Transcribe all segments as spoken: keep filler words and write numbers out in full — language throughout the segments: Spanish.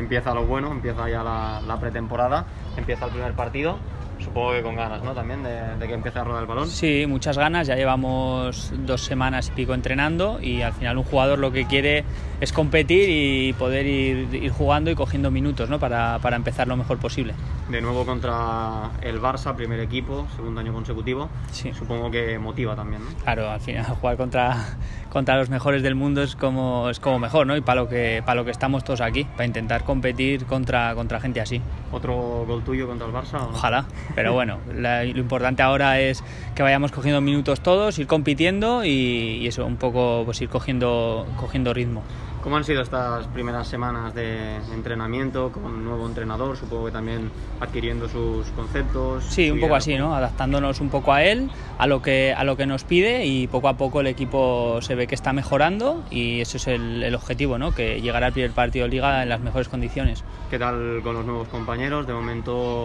empieza lo bueno, empieza ya la, la pretemporada, empieza el primer partido. Supongo que con ganas, ¿no? También de, de que empiece a rodar el balón. Sí, muchas ganas. Ya llevamos dos semanas y pico entrenando y al final un jugador lo que quiere es competir y poder ir, ir jugando y cogiendo minutos, ¿no? para, para empezar lo mejor posible. De nuevo contra el Barça, primer equipo, segundo año consecutivo. Sí. Supongo que motiva también, ¿no? Claro, al final jugar contra, contra los mejores del mundo es como, es como mejor, ¿no? Y para lo que, para lo que estamos todos aquí, para intentar competir contra, contra gente así. ¿Otro gol tuyo contra el Barça? ¿O no? Ojalá, pero bueno, la, lo importante ahora es que vayamos cogiendo minutos todos, ir compitiendo y, y eso, un poco pues ir cogiendo, cogiendo ritmo. ¿Cómo han sido estas primeras semanas de entrenamiento con un nuevo entrenador? Supongo que también adquiriendo sus conceptos. Sí, un poco así, ¿no? Adaptándonos un poco a él, a lo que, a lo que nos pide y poco a poco el equipo se ve que está mejorando y ese es el, el objetivo, ¿no? Que llegar al primer partido de Liga en las mejores condiciones. ¿Qué tal con los nuevos compañeros? De momento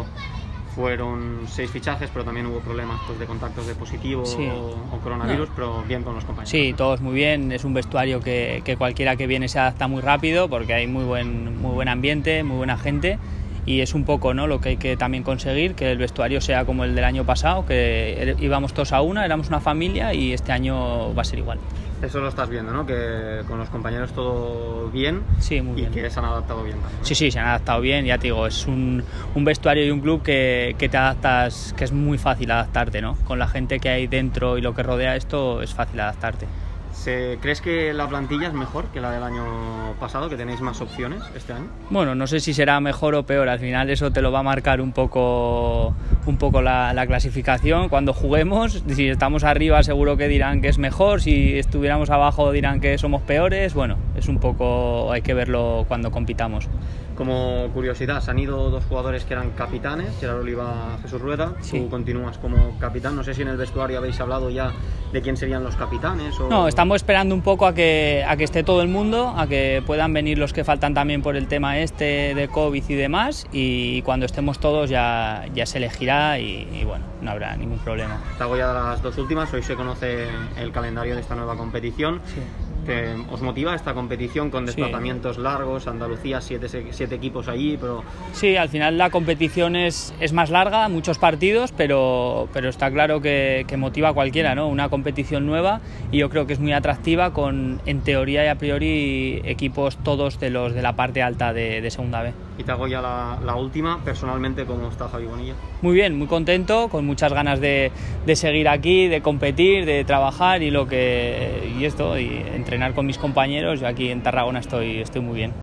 fueron seis fichajes, pero también hubo problemas pues, de contactos de positivo sí. o, o coronavirus, no. pero bien con los compañeros. Sí, todos muy bien. Es un vestuario que, que cualquiera que viene se adapta muy rápido porque hay muy buen, muy buen ambiente, muy buena gente y es un poco, ¿no? Lo que hay que también conseguir, que el vestuario sea como el del año pasado, que íbamos todos a una, éramos una familia y este año va a ser igual. Eso lo estás viendo, ¿no? Que con los compañeros todo bien, sí, muy bien. Y que se han adaptado bien también, ¿no? Sí, sí, se han adaptado bien, ya te digo, es un, un vestuario y un club que, que te adaptas, que es muy fácil adaptarte, ¿no? Con la gente que hay dentro y lo que rodea esto es fácil adaptarte. ¿Crees que la plantilla es mejor que la del año pasado, que tenéis más opciones este año? Bueno, no sé si será mejor o peor, al final eso te lo va a marcar un poco, un poco la, la clasificación cuando juguemos. Si estamos arriba seguro que dirán que es mejor, si estuviéramos abajo dirán que somos peores. Bueno, es un poco, hay que verlo cuando compitamos. Como curiosidad, se han ido dos jugadores que eran capitanes, Gerard Oliva, Jesús Rueda. Sí. Tú continúas como capitán. No sé si en el vestuario habéis hablado ya de quién serían los capitanes. O... No, estamos esperando un poco a que, a que esté todo el mundo, a que puedan venir los que faltan también por el tema este de COVID y demás. Y cuando estemos todos ya, ya se elegirá y, y bueno, no habrá ningún problema. Te hago ya las dos últimas. Hoy se conoce el calendario de esta nueva competición. Sí. ¿Os motiva esta competición con desplazamientos sí. largos? Andalucía, siete, siete equipos allí, pero... Sí, al final la competición es, es más larga, muchos partidos, pero, pero está claro que, que motiva a cualquiera, ¿no? Una competición nueva y yo creo que es muy atractiva con, en teoría y a priori, equipos todos de los de la parte alta de, de Segunda B. Y te hago ya la, la última, personalmente, ¿cómo está Javi Bonilla? Muy bien, muy contento, con muchas ganas de, de seguir aquí, de competir, de trabajar y lo que y esto, y entrenar con mis compañeros. Yo aquí en Tarragona estoy, estoy muy bien.